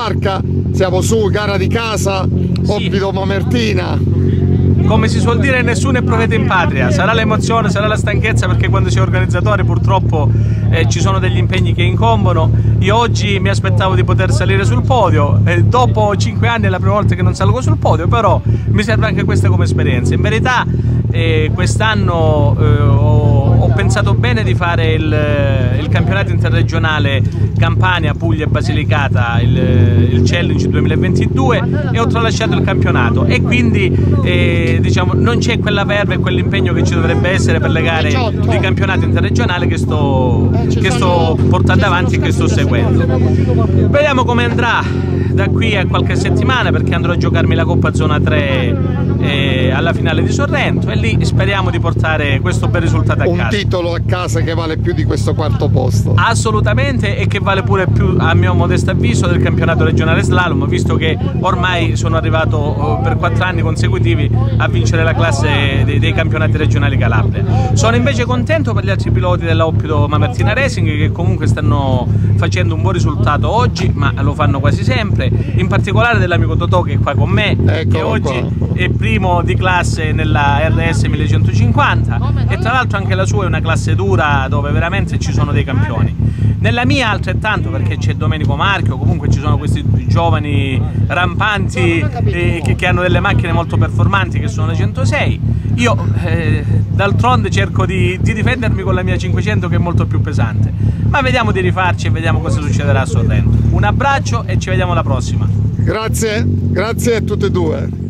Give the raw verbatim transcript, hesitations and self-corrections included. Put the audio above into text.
barca, siamo su, gara di casa, Oppido Mamertina. Come si suol dire, nessuno è profeta in patria. Sarà l'emozione, sarà la stanchezza, perché quando si è organizzatori purtroppo eh, ci sono degli impegni che incombono. Io oggi mi aspettavo di poter salire sul podio, eh, dopo cinque anni è la prima volta che non salgo sul podio, però mi serve anche questa come esperienza. In verità eh, quest'anno eh, ho, ho pensato bene di fare il, il campionato interregionale Campania, Puglia e Basilicata, il, il Challenge duemilaventidue, e ho tralasciato il campionato, e quindi eh, diciamo, non c'è quella verve e quell'impegno che ci dovrebbe essere per le gare di campionato interregionale che sto, che sto portando avanti e che sto seguendo. Vediamo come andrà da qui a qualche settimana, perché andrò a giocarmi la Coppa Zona tre eh, alla finale di Sorrento, e lì speriamo di portare questo bel risultato a casa. Un titolo a casa che vale più di questo quarto posto. Assolutamente, e che vale pure più, a mio modesto avviso, del campionato regionale slalom, visto che ormai sono arrivato per quattro anni consecutivi a vincere la classe dei, dei campionati regionali Calabria. Sono invece contento per gli altri piloti della Oppido Mamertina Racing, che comunque stanno facendo un buon risultato oggi, ma lo fanno quasi sempre, in particolare dell'amico Totò che è qua con me, Eccolo che oggi qua. è primo di classe nella R S millecentocinquanta, e tra l'altro anche la sua è una classe dura dove veramente ci sono dei campioni. Nella mia altrettanto, perché c'è Domenico Marchio, comunque ci sono questi giovani rampanti eh, che, che hanno delle macchine molto performanti, che sono le centosei. Io eh, d'altronde cerco di, di difendermi con la mia cinquecento, che è molto più pesante, ma vediamo di rifarci e vediamo cosa succederà a Sorrento. Un abbraccio e ci vediamo alla prossima. Grazie, grazie a tutte e due.